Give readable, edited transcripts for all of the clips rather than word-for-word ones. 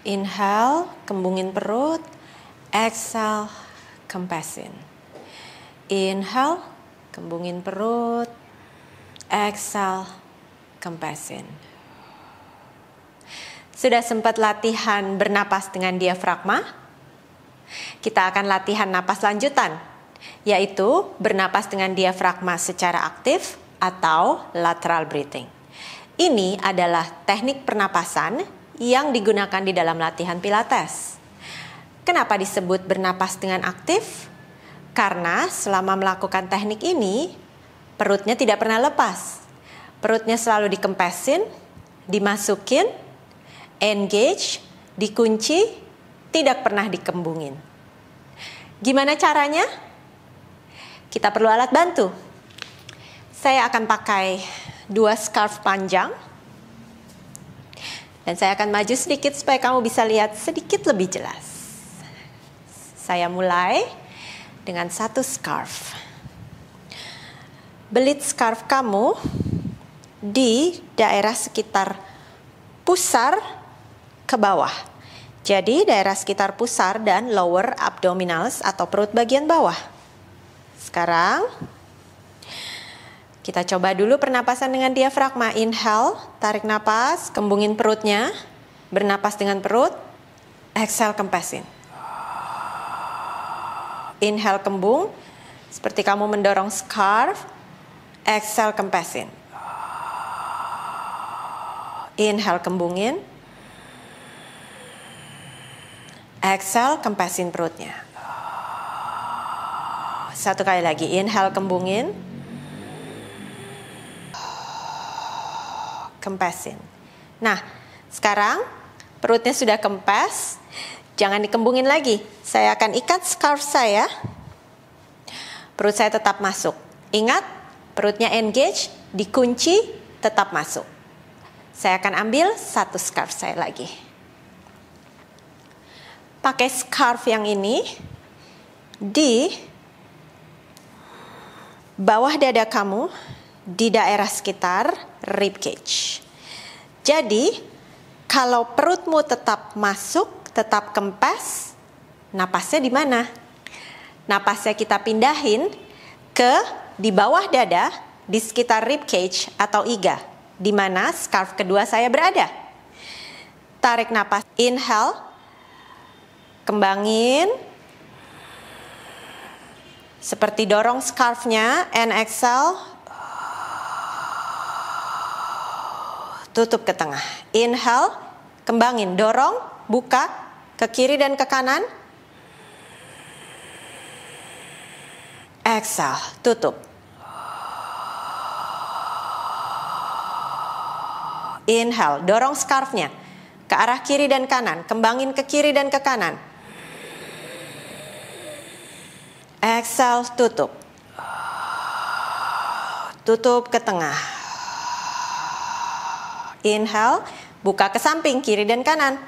Inhale, kembungin perut. Exhale, kempasin. Inhale, kembungin perut. Exhale, kempasin. Sudah sempat latihan bernapas dengan diafragma? Kita akan latihan napas lanjutan, yaitu bernapas dengan diafragma secara aktif atau lateral breathing. Ini adalah teknik pernapasan yang digunakan di dalam latihan Pilates. Kenapa disebut bernapas dengan aktif? Karena selama melakukan teknik ini, perutnya tidak pernah lepas. Perutnya selalu dikempesin, dimasukin, engage, dikunci, tidak pernah dikembungin. Gimana caranya? Kita perlu alat bantu. Saya akan pakai 2 scarf panjang. Dan saya akan maju sedikit supaya kamu bisa lihat sedikit lebih jelas. Saya mulai dengan 1 scarf. Belit scarf kamu di daerah sekitar pusar ke bawah. Jadi daerah sekitar pusar dan lower abdominals atau perut bagian bawah. Sekarang kita coba dulu pernapasan dengan diafragma. Inhale, tarik napas, kembungin perutnya. Bernapas dengan perut. Exhale, kempasin. Inhale, kembung seperti kamu mendorong scarf. Exhale, kempasin. Inhale, kembungin. Exhale, kempasin perutnya. 1 kali lagi. Inhale, kembungin. Kempasin. Nah, sekarang perutnya sudah kempes. Jangan dikembungin lagi. Saya akan ikat scarf saya. Perut saya tetap masuk. Ingat, perutnya engage, dikunci, tetap masuk. Saya akan ambil 1 scarf saya lagi. Pakai scarf yang ini di bawah dada kamu, di daerah sekitar rib cage. Jadi, kalau perutmu tetap masuk, tetap kempes, napasnya di mana? Napasnya kita pindahin ke di bawah dada, di sekitar rib cage atau iga, di mana scarf kedua saya berada. Tarik napas, inhale. Kembangin seperti dorong scarfnya, and exhale, tutup ke tengah. Inhale, kembangin, dorong, buka ke kiri dan ke kanan. Exhale, tutup. Inhale, dorong scarfnya ke arah kiri dan kanan, kembangin ke kiri dan ke kanan. Exhale, tutup. Tutup ke tengah. Inhale, buka ke samping, kiri dan kanan.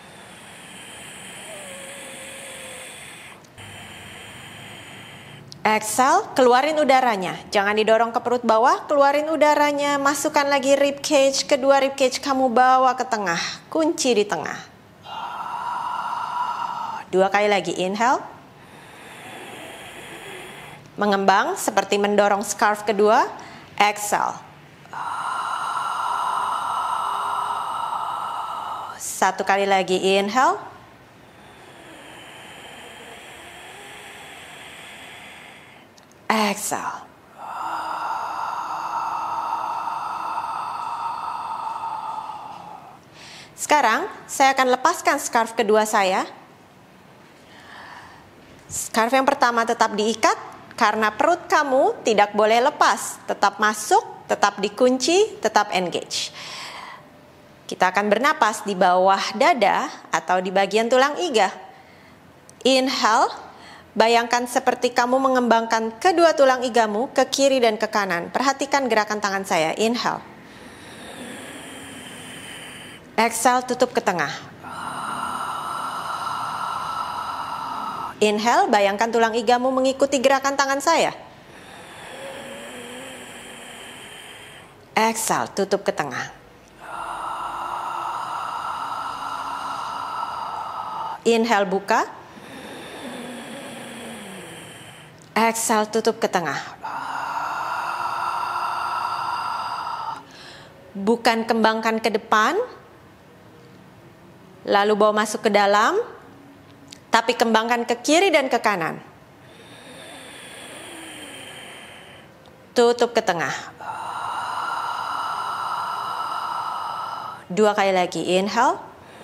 Exhale, keluarin udaranya. Jangan didorong ke perut bawah, keluarin udaranya. Masukkan lagi rib cage, kedua rib cage kamu bawa ke tengah. Kunci di tengah. 2 kali lagi, inhale. Mengembang seperti mendorong scarf kedua. Exhale. 1 kali lagi, inhale. Exhale. Sekarang saya akan lepaskan scarf kedua saya. Scarf yang pertama tetap diikat. Karena perut kamu tidak boleh lepas, tetap masuk, tetap dikunci, tetap engage. Kita akan bernapas di bawah dada atau di bagian tulang iga. Inhale, bayangkan seperti kamu mengembangkan kedua tulang igamu ke kiri dan ke kanan. Perhatikan gerakan tangan saya. Inhale. Exhale, tutup ke tengah. Inhale, bayangkan tulang igamu mengikuti gerakan tangan saya. Exhale, tutup ke tengah. Inhale, buka. Exhale, tutup ke tengah. Bukan kembangkan ke depan, lalu bawa masuk ke dalam, tapi kembangkan ke kiri dan ke kanan. Tutup ke tengah. 2 kali lagi. Inhale.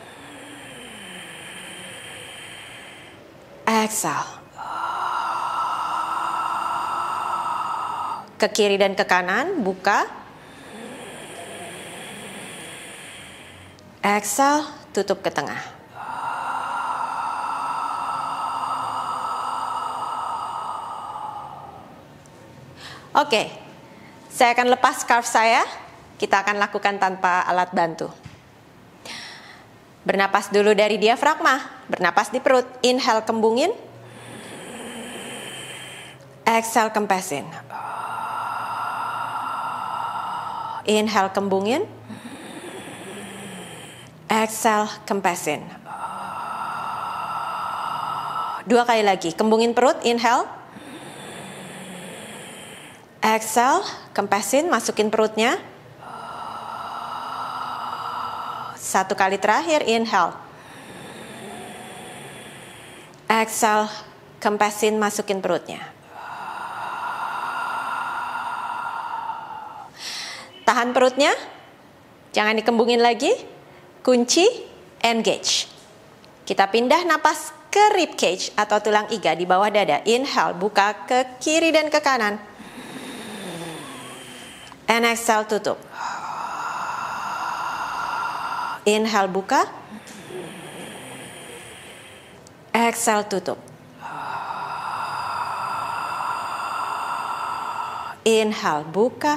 Exhale. Ke kiri dan ke kanan, buka. Exhale, tutup ke tengah. Oke, saya akan lepas scarf saya. Kita akan lakukan tanpa alat bantu. Bernapas dulu dari diafragma. Bernapas di perut. Inhale, kembungin. Exhale, kempesin. Inhale, kembungin. Exhale, kempesin. 2 kali lagi. Kembungin perut. Inhale. Exhale, kempesin. Masukin perutnya. 1 kali terakhir. Inhale. Exhale, kempesin. Masukin perutnya. Tahan perutnya. Jangan dikembungin lagi. Kunci, engage. Kita pindah napas ke rib cage atau tulang iga di bawah dada. Inhale, buka ke kiri dan ke kanan. And exhale, tutup. Inhale, buka. Exhale, tutup. Inhale, buka.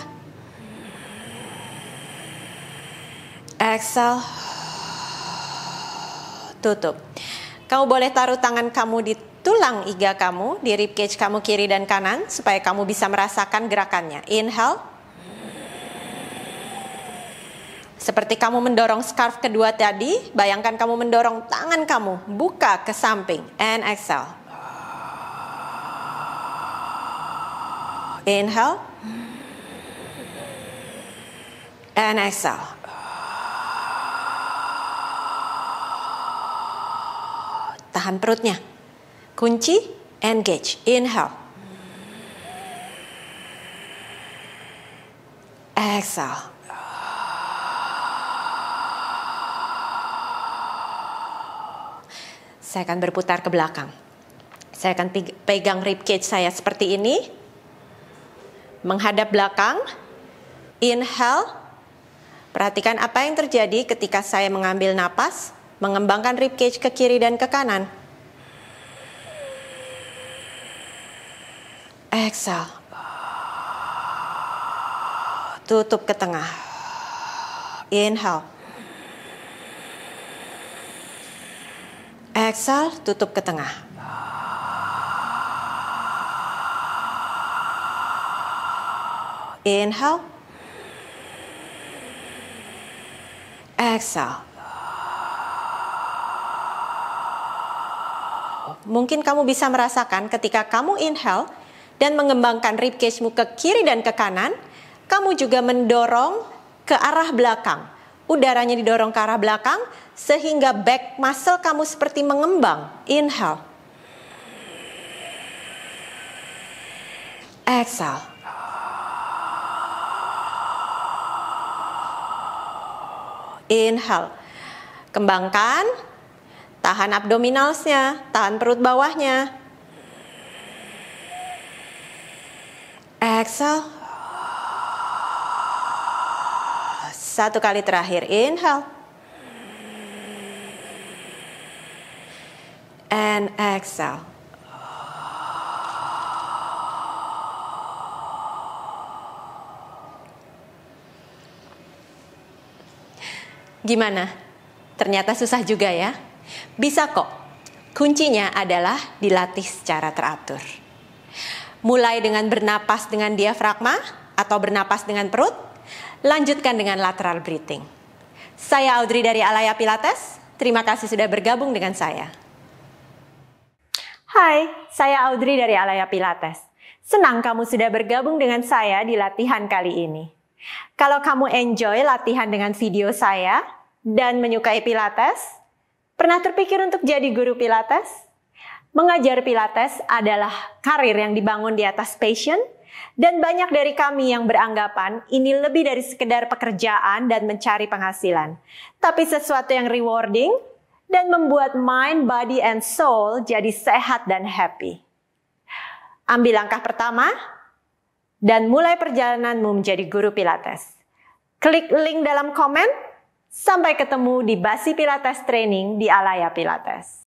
Exhale, tutup. Kamu boleh taruh tangan kamu di tulang iga kamu, di rib cage kamu kiri dan kanan, supaya kamu bisa merasakan gerakannya. Inhale. Seperti kamu mendorong scarf kedua tadi, bayangkan kamu mendorong tangan kamu, buka ke samping, and exhale. Inhale. And exhale. Tahan perutnya. Kunci, engage. Inhale. Exhale. Saya akan berputar ke belakang. Saya akan pegang rib cage saya seperti ini. Menghadap belakang. Inhale. Perhatikan apa yang terjadi ketika saya mengambil napas. Mengembangkan rib cage ke kiri dan ke kanan. Exhale. Tutup ke tengah. Inhale. Exhale, tutup ke tengah. Inhale. Exhale. Mungkin kamu bisa merasakan ketika kamu inhale dan mengembangkan rib cage-mu ke kiri dan ke kanan, kamu juga mendorong ke arah belakang. Udaranya didorong ke arah belakang sehingga back muscle kamu seperti mengembang. Inhale. Exhale. Inhale. Kembangkan. Tahan abdominalsnya, tahan perut bawahnya. Exhale. 1 kali terakhir. Inhale. And exhale. Gimana? Ternyata susah juga ya? Bisa kok. Kuncinya adalah dilatih secara teratur. Mulai dengan bernapas dengan diafragma atau bernapas dengan perut. Lanjutkan dengan lateral breathing. Saya Audrey dari Alaya Pilates. Terima kasih sudah bergabung dengan saya. Hai, saya Audrey dari Alaya Pilates. Senang kamu sudah bergabung dengan saya di latihan kali ini. Kalau kamu enjoy latihan dengan video saya dan menyukai Pilates, pernah terpikir untuk jadi guru Pilates? Mengajar Pilates adalah karir yang dibangun di atas passion, dan banyak dari kami yang beranggapan ini lebih dari sekedar pekerjaan dan mencari penghasilan, tapi sesuatu yang rewarding dan membuat mind, body, and soul jadi sehat dan happy. Ambil langkah pertama dan mulai perjalananmu menjadi guru Pilates. Klik link dalam komen. Sampai ketemu di Basi Pilates Training di Alaya Pilates.